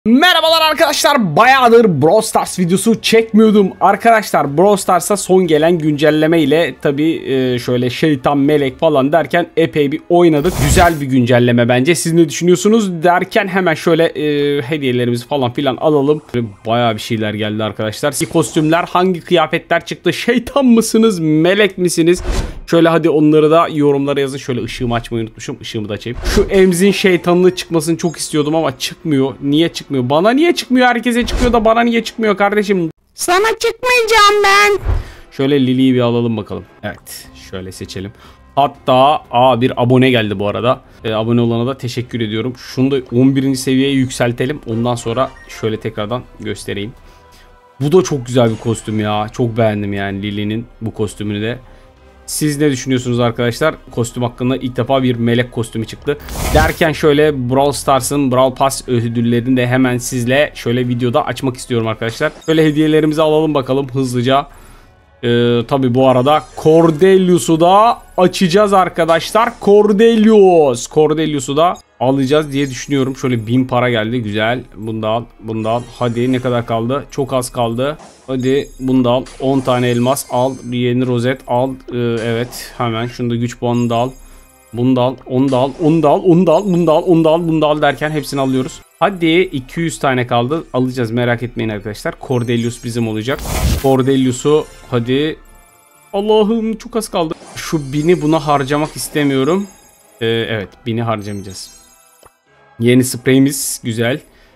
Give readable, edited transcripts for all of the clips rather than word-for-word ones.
Merhabalar arkadaşlar, bayağıdır Brawl Stars videosu çekmiyordum. Arkadaşlar Brawl Stars'a son gelen güncelleme ile tabi şöyle şeytan melek falan derken epey bir oynadık. Güzel bir güncelleme bence. Siz ne düşünüyorsunuz derken hemen şöyle hediyelerimizi falan filan alalım. Bayağı bir şeyler geldi arkadaşlar. Kostümler, hangi kıyafetler çıktı? Şeytan mısınız, melek misiniz? Şöyle hadi onları da yorumlara yazın. Şöyle ışığımı açmayı unutmuşum. Işığımı da açayım. Şu Emzin şeytanını çıkmasını çok istiyordum ama çıkmıyor. Niye çıkmıyor? Bana niye çıkmıyor? Herkese çıkıyor da bana niye çıkmıyor kardeşim? Sana çıkmayacağım ben. Şöyle Lili'yi bir alalım bakalım. Evet. Şöyle seçelim. Hatta bir abone geldi bu arada. Abone olana da teşekkür ediyorum. Şunu da 11. seviyeye yükseltelim. Ondan sonra şöyle tekrardan göstereyim. Bu da çok güzel bir kostüm ya. Çok beğendim yani Lili'nin bu kostümünü de. Siz ne düşünüyorsunuz arkadaşlar? Kostüm hakkında ilk defa bir melek kostümü çıktı. Derken şöyle Brawl Stars'ın Brawl Pass ödüllerini de hemen sizle şöyle videoda açmak istiyorum arkadaşlar. Şöyle hediyelerimizi alalım bakalım hızlıca. Tabi bu arada Cordelius'u da açacağız arkadaşlar. Cordelius'u da alacağız diye düşünüyorum. Şöyle 1000 para geldi, güzel. Bunu da al, bunu da al. Hadi, ne kadar kaldı? Çok az kaldı. Hadi bunu da al. 10 tane elmas al. Bir yeni rozet al. Evet, hemen şunu da güç puanını da al. Bunu da al, onu da al, onu da al, onu da al, bunu da al, onu da al, bunu da al derken hepsini alıyoruz. Hadi 200 tane kaldı. Alacağız, merak etmeyin arkadaşlar. Cordelius bizim olacak. Cordelius'u hadi. Allah'ım çok az kaldı. Şu 1000'i buna harcamak istemiyorum. Evet, 1000'i harcamayacağız. Yeni spreyimiz güzel.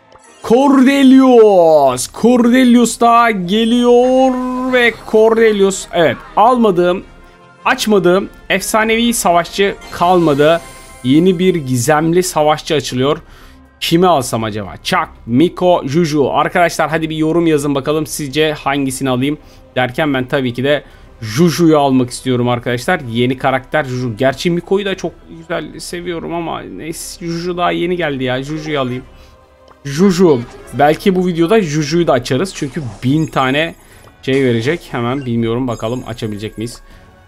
Cordelius da geliyor ve Cordelius, evet, açmadığım efsanevi savaşçı kalmadı. Yeni bir gizemli savaşçı açılıyor. Kimi alsam acaba? Chuck, Miko, Juju. Arkadaşlar hadi bir yorum yazın bakalım, sizce hangisini alayım? Derken ben tabii ki de Juju'yu almak istiyorum arkadaşlar. Yeni karakter Juju. Gerçi Miko'yu da çok güzel seviyorum ama neyse, Juju daha yeni geldi ya. Juju'yu alayım. Juju. Belki bu videoda Juju'yu da açarız. Çünkü 1000 tane şey verecek. Hemen bilmiyorum, bakalım açabilecek miyiz?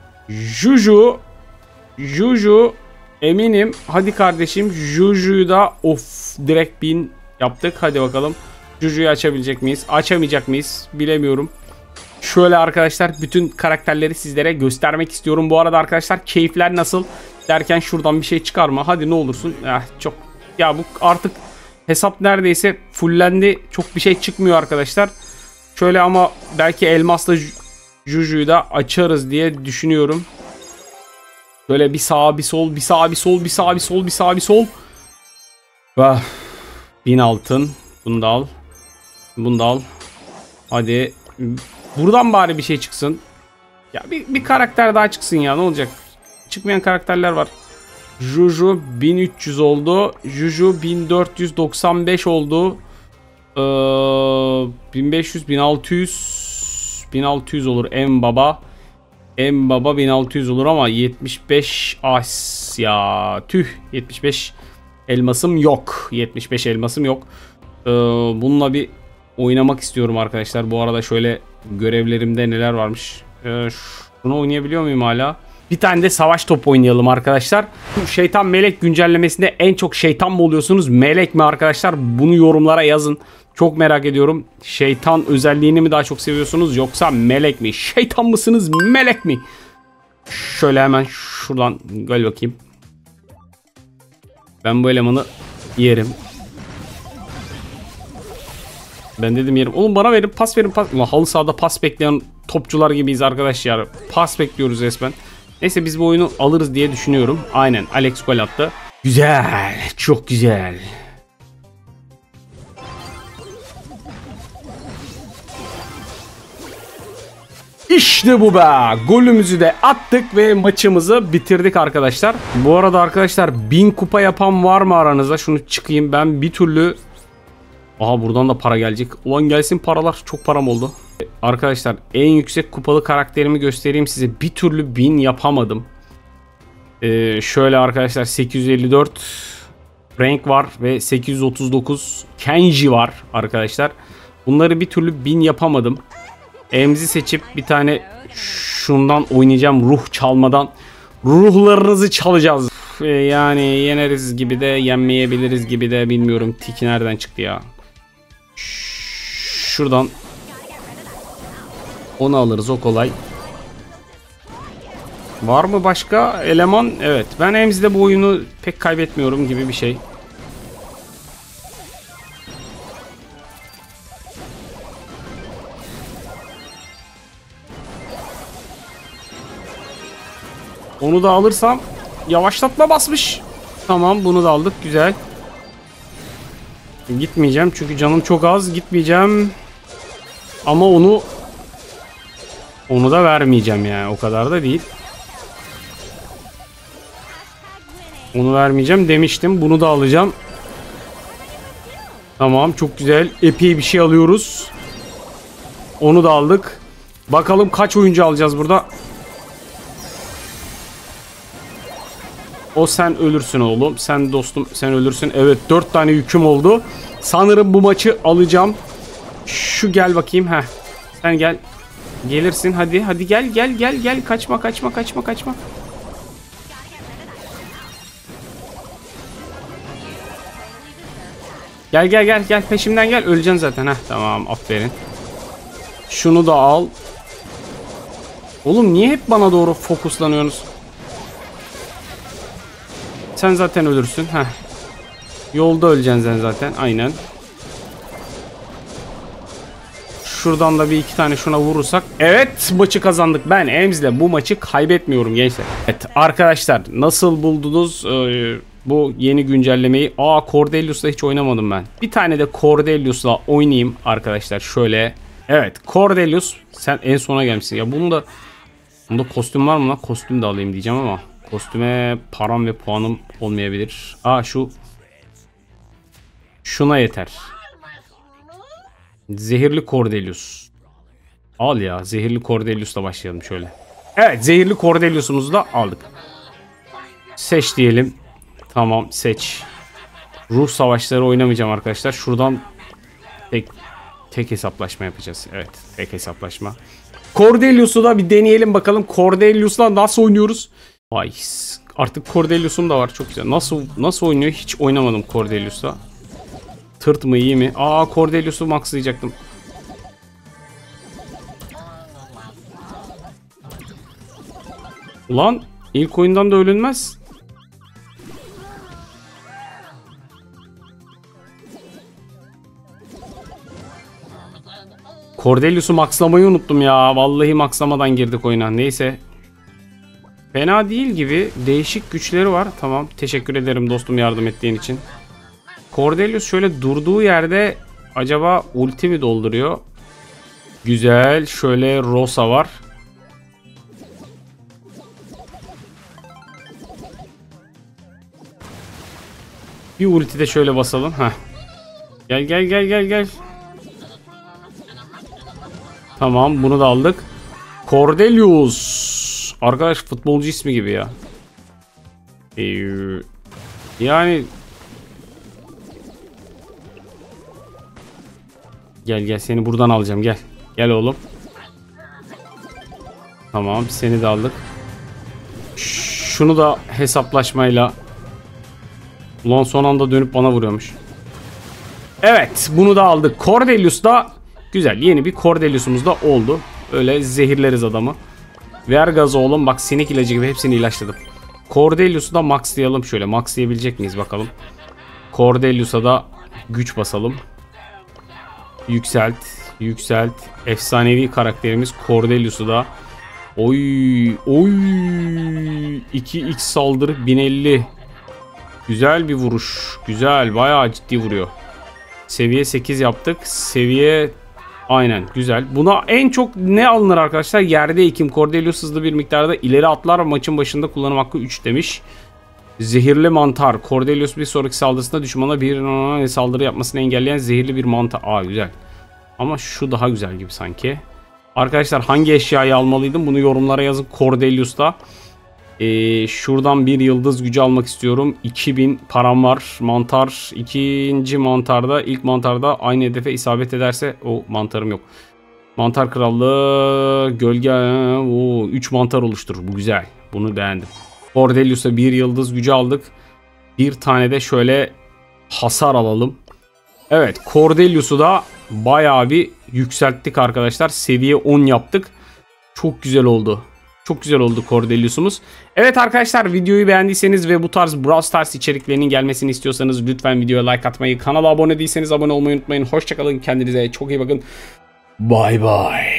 Juju eminim. Hadi kardeşim, Juju'yu da direkt 1000 yaptık. Hadi bakalım. Juju'yu açabilecek miyiz? Açamayacak mıyız? Bilemiyorum. Şöyle arkadaşlar bütün karakterleri sizlere göstermek istiyorum. Bu arada arkadaşlar keyifler nasıl? Derken şuradan bir şey çıkarma. Hadi ne olursun. Çok. Ya bu artık hesap neredeyse fullendi. Çok bir şey çıkmıyor arkadaşlar. Şöyle ama belki elmasla Juju'yu da açarız diye düşünüyorum. Böyle bir sağa bir sol, bir sağa bir sol, bir sağa bir sol, bir sağa bir sol. 1000 altın. Bunu da al. Bunu da al. Hadi. Buradan bari bir şey çıksın. Ya bir karakter daha çıksın ya, ne olacak? Çıkmayan karakterler var. Juju 1300 oldu. Juju 1495 oldu. 1500, 1600 olur en baba. En baba 1600 olur ama 75 ya tüh, 75 elmasım yok. 75 elmasım yok. Bununla bir oynamak istiyorum arkadaşlar. Bu arada şöyle görevlerimde neler varmış. Bunu oynayabiliyor muyum hala? Bir tane de savaş topu oynayalım arkadaşlar. Şeytan melek güncellemesinde en çok şeytan mı oluyorsunuz, melek mi arkadaşlar? Bunu yorumlara yazın. Çok merak ediyorum. Şeytan özelliğini mi daha çok seviyorsunuz yoksa melek mi? Şeytan mısınız, melek mi? Şöyle hemen şuradan gel bakayım. Ben bu elemanı yerim. Ben dedim yerim. Oğlum bana verin, pas verin, pas. Halı sahada pas bekleyen topçular gibiyiz arkadaşlar. Pas bekliyoruz resmen. Neyse biz bu oyunu alırız diye düşünüyorum. Aynen, Alex gol attı. Güzel. Çok güzel. İşte bu be. Golümüzü de attık ve maçımızı bitirdik arkadaşlar. Bu arada arkadaşlar 1000 kupa yapan var mı aranızda? Şunu çıkayım ben bir türlü. Aha, buradan da para gelecek. Ulan gelsin paralar. Çok param oldu. Arkadaşlar en yüksek kupalı karakterimi göstereyim size. Bir türlü 1000 yapamadım. Şöyle arkadaşlar 854 Frank var ve 839 Kenji var arkadaşlar. Bunları bir türlü 1000 yapamadım. Emzi seçip bir tane şundan oynayacağım, ruh çalmadan. Ruhlarınızı çalacağız. Yani yeneriz gibi de yenmeyebiliriz gibi de, bilmiyorum. Tiki nereden çıktı ya? Şuradan onu alırız, o kolay. Var mı başka eleman? Evet, ben Ems'de bu oyunu pek kaybetmiyorum gibi bir şey. Onu da alırsam yavaşlatma basmış. Tamam, bunu da aldık, güzel. Gitmeyeceğim çünkü canım çok az, gitmeyeceğim. Ama onu da vermeyeceğim yani, o kadar da değil. Onu vermeyeceğim demiştim, bunu da alacağım. Tamam, çok güzel, epey bir şey alıyoruz. Onu da aldık. Bakalım kaç oyuncu alacağız burada. O sen ölürsün oğlum. Sen dostum, sen ölürsün. Evet, 4 tane yüküm oldu. Sanırım bu maçı alacağım. Şu gel bakayım. Heh. Sen gel. Gelirsin hadi. Hadi gel. Kaçma. Gel. Peşimden gel. Öleceksin zaten. Heh, tamam, aferin. Şunu da al. Oğlum niye hep bana doğru fokuslanıyorsunuz? Sen zaten ölürsün. Heh. Yolda öleceksin sen zaten. Aynen. Şuradan da bir iki tane şuna vurursak. Evet, maçı kazandık. Ben Ems'le bu maçı kaybetmiyorum gençler. Evet arkadaşlar, nasıl buldunuz bu yeni güncellemeyi? Cordelius'la hiç oynamadım ben. Bir tane de Cordelius'la oynayayım arkadaşlar şöyle. Evet, Cordelius sen en sona gelmişsin. Ya bunda kostüm var mı lan? Kostüm de alayım diyeceğim ama kostüme param ve puanım olmayabilir. Şuna yeter. Zehirli Cordelius. Al ya, zehirli Cordelius'la başlayalım şöyle. Evet, zehirli Cordelius'umuzu da aldık. Seç diyelim. Tamam, seç. Ruh savaşları oynamayacağım arkadaşlar. Şuradan tek hesaplaşma yapacağız. Evet, tek hesaplaşma. Cordelius'u da bir deneyelim bakalım. Cordelius'la nasıl oynuyoruz? Ay, artık Cordelius'um da var, çok güzel. Nasıl oynuyor? Hiç oynamadım Cordelius'la. Tırt mı, iyi mi? Cordelius'u maxlayacaktım. Ulan ilk oyundan da ölünmez. Cordelius'u maxlamayı unuttum ya. Vallahi maxlamadan girdik oyuna. Neyse. Fena değil gibi. Değişik güçleri var. Tamam. Teşekkür ederim dostum, yardım ettiğin için. Cordelius şöyle durduğu yerde acaba ulti mi dolduruyor? Güzel. Şöyle Rosa var. Bir ulti de şöyle basalım. Heh. Gel. Tamam, bunu da aldık. Cordelius. Arkadaş futbolcu ismi gibi ya. Yani gel seni buradan alacağım, gel. Gel oğlum. Tamam, seni de aldık. Şunu da hesaplaşmayla. Ulan son anda dönüp bana vuruyormuş. Evet, bunu da aldık. Cordelius da güzel. Yeni bir Cordelius'umuz da oldu. Öyle zehirleriz adamı. Ver gazı oğlum. Bak, sinek ilacı gibi hepsini ilaçladım. Cordelius'u da maxlayalım şöyle. Maxlayabilecek miyiz bakalım. Cordelius'a da güç basalım. Yükselt. Efsanevi karakterimiz Cordelius'u da. Oy. 2x saldırı 1050. Güzel bir vuruş. Güzel, bayağı ciddi vuruyor. Seviye 8 yaptık. Aynen, güzel. Buna en çok ne alınır arkadaşlar? Yerde ekim. Cordelius hızlı bir miktarda ileri atlar. Maçın başında kullanım hakkı 3 demiş. Zehirli mantar. Cordelius bir sonraki saldırısında düşmana bir saldırı yapmasını engelleyen zehirli bir mantar. Güzel. Ama şu daha güzel gibi sanki. Arkadaşlar hangi eşyayı almalıydım? Bunu yorumlara yazın. Cordelius'ta. Şuradan bir yıldız gücü almak istiyorum. 2000 param var. Mantar. İkinci mantarda, ilk mantarda aynı hedefe isabet ederse. Mantarım yok. Mantar krallığı. Gölge. 3 mantar oluşturur. Bu güzel. Bunu beğendim. Cordelius'a bir yıldız gücü aldık. Bir tane de şöyle hasar alalım. Evet, Cordelius'u da bayağı bir yükselttik arkadaşlar. Seviye 10 yaptık. Çok güzel oldu. Çok güzel oldu Cordelius'umuz. Evet arkadaşlar, videoyu beğendiyseniz ve bu tarz Brawl Stars içeriklerinin gelmesini istiyorsanız lütfen videoya like atmayı, kanala abone değilseniz abone olmayı unutmayın. Hoşçakalın, kendinize çok iyi bakın. Bye bye.